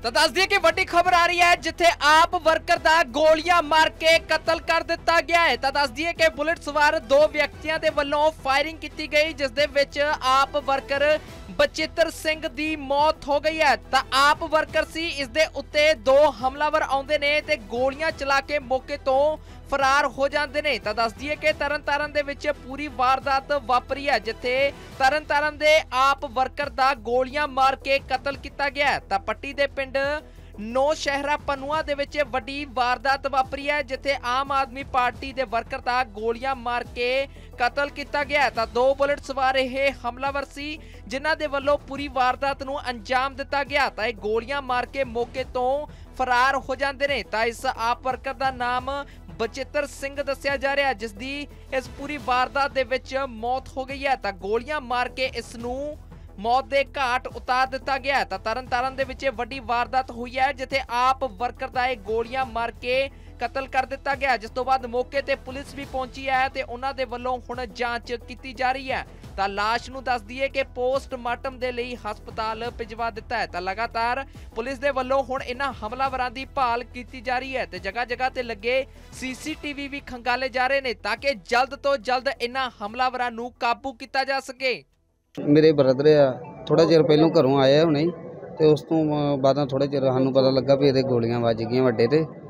ਤਾਂ ਦੱਸ ਦਈਏ ਕਿ ਵੱਡੀ ਖਬਰ ਆ ਰਹੀ ਹੈ ਜਿੱਥੇ ਆਪ ਵਰਕਰ ਦਾ ਗੋਲੀਆਂ ਮਾਰ ਕੇ ਕਤਲ ਕਰ ਦਿੱਤਾ ਗਿਆ ਹੈ। ਤਾਂ ਦੱਸ ਦਈਏ ਕਿ ਬੁਲਟ ਸਵਾਰ ਦੋ ਵਿਅਕਤੀਆਂ ਦੇ ਵੱਲੋਂ ਫਾਇਰਿੰਗ ਕੀਤੀ ਗਈ ਜਿਸ ਦੇ ਵਿੱਚ ਆਪ ਵਰਕਰ ਬਚਿੱਤਰ ਸਿੰਘ ਦੀ ਮੌਤ ਹੋ ਗਈ ਹੈ। ਤਾਂ ਆਪ ਵਰਕਰ ਸੀ, ਇਸ ਦੇ ਉੱਤੇ ਦੋ ਹਮਲਾਵਰ ਆਉਂਦੇ ਨੇ ਤੇ ਗੋਲੀਆਂ ਚਲਾ ਕੇ ਮੌਕੇ ਤੋਂ ਫਰਾਰ ਹੋ ਜਾਂਦੇ ਨੇ। ਤਾਂ ਦੱਸ ਦਈਏ ਕਿ ਤਰਨਤਾਰਨ ਦੇ ਵਿੱਚ ਪੂਰੀ ਵਾਰਦਾਤ ਵਾਪਰੀ ਹੈ ਜਿੱਥੇ ਤਰਨਤਾਰਨ ਦੇ ਆਪ ਵਰਕਰ ਦਾ ਗੋਲੀਆਂ ਮਾਰ ਕੇ ਕਤਲ ਕੀਤਾ ਗਿਆ। ਤਾਂ ਪੱਟੀ ਦੇ ਪਿੰਡ ਨੌ ਸ਼ਹਿਰਾ ਪਨੂਆ ਦੇ ਵਿੱਚ ਵੱਡੀ ਵਾਰਦਾਤ ਵਾਪਰੀ ਹੈ ਜਿੱਥੇ ਆਮ ਆਦਮੀ ਪਾਰਟੀ ਦੇ ਵਰਕਰ ਦਾ ਗੋਲੀਆਂ ਮਾਰ ਕੇ ਕਤਲ ਕੀਤਾ ਗਿਆ। ਤਾਂ ਦੋ ਬੁਲਟ ਸਵਾਰ ਇਹ ਹਮਲਾਵਰ ਸੀ ਜਿਨ੍ਹਾਂ ਦੇ ਵੱਲੋਂ ਪੂਰੀ ਵਾਰਦਾਤ ਨੂੰ ਅੰਜਾਮ ਦਿੱਤਾ ਗਿਆ। ਤਾਂ ਇਹ ਗੋਲੀਆਂ ਮਾਰ ਕੇ ਮੌਕੇ ਤੋਂ ਫਰਾਰ ਹੋ ਜਾਂਦੇ ਨੇ। ਤਾਂ ਇਸ ਆਪ ਵਰਕਰ ਦਾ ਨਾਮ ਬਚਿੱਤਰ ਸਿੰਘ ਦੱਸਿਆ ਜਾ ਰਿਹਾ ਜਿਸ ਦੀ ਇਸ ਪੂਰੀ ਵਾਰਦਾਤ ਦੇ ਵਿੱਚ ਮੌਤ ਹੋ ਗਈ ਹੈ। ਤਾਂ ਗੋਲੀਆਂ ਮਾਰ ਕੇ ਇਸ ਨੂੰ ਮੌਤ ਦੇ ਘਾਟ ਉਤਾਰ ਦਿੱਤਾ ਗਿਆ। ਤਾਂ ਤਰਨਤਾਰਨ ਦੇ ਵਿੱਚ ਵੱਡੀ ਵਾਰਦਾਤ ਹੋਈ ਹੈ ਜਿੱਥੇ ਆਪ ਵਰਕਰ ਦਾ ਇਹ ਗੋਲੀਆਂ ਮਾਰ ਕੇ ਕਤਲ ਕਰ ਦਿੱਤਾ ਗਿਆ ਜਿਸ ਤੋਂ ਬਾਅਦ ਮੌਕੇ ਤੇ ਪੁਲਿਸ ਵੀ ਪਹੁੰਚੀ ਹੈ ਤੇ ਉਹਨਾਂ ਦੇ ਵੱਲੋਂ ਹੁਣ ਜਾਂਚ ਕੀਤੀ ਜਾ ਰਹੀ ਹੈ। ਤਾਂ ਲਾਸ਼ ਨੂੰ ਦੱਸ ਦਈਏ ਕਿ ਪੋਸਟਮਾਰਟਮ ਦੇ ਲਈ ਹਸਪਤਾਲ ਭਿਜਵਾ ਦਿੱਤਾ ਹੈ। ਤਾਂ ਲਗਾਤਾਰ ਪੁਲਿਸ ਦੇ ਵੱਲੋਂ ਹੁਣ ਇਹਨਾਂ ਹਮਲਾਵਰਾਂ ਦੀ ਭਾਲ ਕੀਤੀ ਜਾ ਰਹੀ ਹੈ ਤੇ ਜਗ੍ਹਾ ਜਗ੍ਹਾ ਤੇ ਲੱਗੇ ਸੀਸੀਟੀਵੀ ਵੀ ਖੰਗਾਲੇ ਜਾ ਰਹੇ ਨੇ ਤਾਂ ਕਿ ਜਲਦ ਤੋਂ ਜਲਦ ਇਹਨਾਂ ਹਮਲਾਵਰਾਂ ਨੂੰ ਕਾਬੂ ਕੀਤਾ ਜਾ ਸਕੇ। मेरे ब्रदर आ थोड़ा चिर पहलों घरों आया हुणे ते उस तो बाद थोड़ा चिर सानूं पता लगा भी इहदे गोलियां वज गईयां वड्डे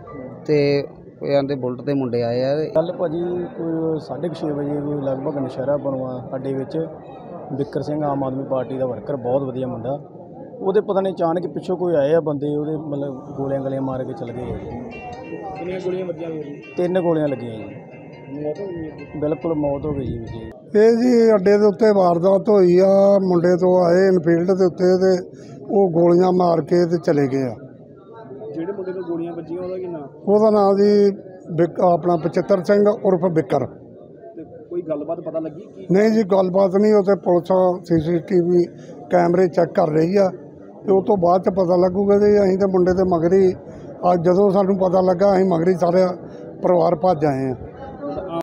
ते आंदे बुलट दे मुंडे आए आ। कल भाजी कोई 6:30 बजे कोई लगभग नशहरा बनवा अड्डे विच बिक्कर सिंह आम आदमी पार्टी का वर्कर बहुत वधिया मुंडा ਉਹਦੇ पता नहीं अचानक पिछों कोई आए आ बंदे ਉਹਦੇ मतलब गोलियां गलियां मार के चल गए। कितनी गोलियां वजियां? 3 गोलियां लगियां जी। मौत हो गई? बिल्कुल मौत हो गई जी। ਇਹ ਜੀ ਅੱਡੇ ਦੇ ਉੱਤੇ ਵਾਰਦਾਤ ਹੋਈ ਆ, ਮੁੰਡੇ ਤੋਂ ਆਏ ਇਨਫੀਲਡ ਦੇ ਉੱਤੇ ਤੇ ਉਹ ਗੋਲੀਆਂ ਮਾਰ ਕੇ ਤੇ ਚਲੇ ਗਏ ਆ। ਜਿਹੜੇ ਮੁੰਡੇ ਤੋਂ ਗੋਲੀਆਂ ਵੱਜੀਆਂ ਉਹਦਾ ਕੀ ਨਾਮ? ਉਹਦਾ ਨਾਮ ਜੀ ਆਪਣਾ ਬਚਿੱਤਰ ਸਿੰਘ ਉਰਫ ਬਿੱਕਰ। ਤੇ ਕੋਈ ਗੱਲਬਾਤ ਪਤਾ ਲੱਗੀ ਕੀ? ਨਹੀਂ ਜੀ ਗੱਲਬਾਤ ਨਹੀਂ, ਉਹ ਤੇ ਪੁਲਿਸ ਸੀਸੀਟੀਵੀ ਕੈਮਰੇ ਚੈੱਕ ਕਰ ਰਹੀ ਆ ਤੇ ਉਹ ਤੋਂ ਬਾਅਦ 'ਚ ਪਤਾ ਲੱਗੂਗਾ ਜੀ। ਅਸੀਂ ਤਾਂ ਮੁੰਡੇ ਦੇ ਮਗਰ ਹੀ ਅੱਜ ਜਦੋਂ ਸਾਨੂੰ ਪਤਾ ਲੱਗਾ ਅਸੀਂ ਮਗਰ ਹੀ ਸਾਰਾ ਪਰਿਵਾਰ ਭੱਜ ਆਏ ਆ।